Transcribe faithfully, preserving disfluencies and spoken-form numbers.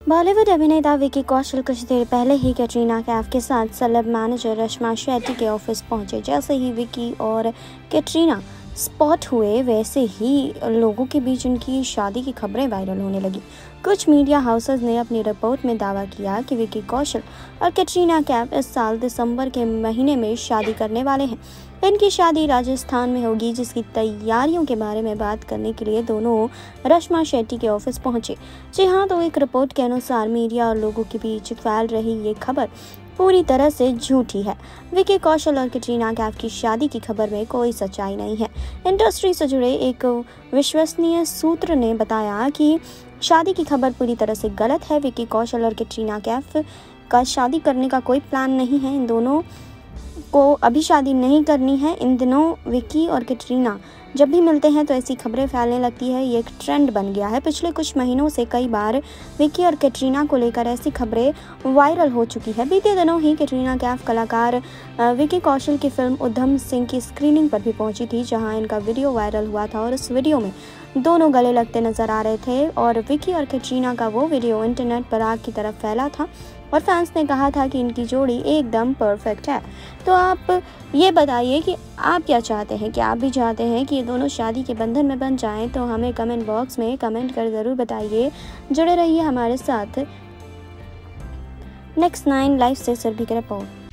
बॉलीवुड अभिनेता विकी कौशल कुछ देर पहले ही कैटरीना कैफ के साथ सेलेब मैनेजर रश्मा शेट्टी के ऑफिस पहुंचे। जैसे ही विकी और कैटरीना स्पॉट हुए, वैसे ही लोगों के बीच उनकी शादी की खबरें वायरल होने लगी। कुछ मीडिया हाउसेस ने अपनी रिपोर्ट में दावा किया कि विकी कौशल और कैटरीना कैफ इस साल दिसंबर के महीने में शादी करने वाले हैं। इनकी शादी राजस्थान में होगी, जिसकी तैयारियों के बारे में बात करने के लिए दोनों रश्मा शेट्टी के ऑफिस पहुंचे। जी हाँ, तो एक रिपोर्ट के अनुसार मीडिया और लोगों के बीच फैल रही ये खबर पूरी तरह से झूठी है। विकी कौशल और कैटरीना कैफ की शादी की खबर में कोई सच्चाई नहीं है। इंडस्ट्री से जुड़े एक विश्वसनीय सूत्र ने बताया कि शादी की खबर पूरी तरह से गलत है। विकी कौशल और कैटरीना कैफ का शादी करने का कोई प्लान नहीं है। इन दोनों को अभी शादी नहीं करनी है। इन दिनों विकी और कैटरीना जब भी मिलते हैं तो ऐसी खबरें फैलने लगती है। ये एक ट्रेंड बन गया है। पिछले कुछ महीनों से कई बार विकी और कैटरीना को लेकर ऐसी खबरें वायरल हो चुकी है। बीते दिनों ही कैटरीना कैफ कलाकार विकी कौशल की फिल्म उधम सिंह की स्क्रीनिंग पर भी पहुंची थी, जहां इनका वीडियो वायरल हुआ था और इस वीडियो में दोनों गले लगते नजर आ रहे थे और विकी और कैटरीना का वो वीडियो इंटरनेट पर आग की तरफ फैला था और फैंस ने कहा था कि इनकी जोड़ी एकदम परफेक्ट है। तो आप ये बताइए कि आप क्या चाहते हैं, कि आप भी चाहते हैं कि ये दोनों शादी के बंधन में बन जाएं? तो हमें कमेंट बॉक्स में कमेंट कर ज़रूर बताइए। जुड़े रहिए हमारे साथ। नेक्स्ट नाइन लाइव से सर भी रिपोर्ट।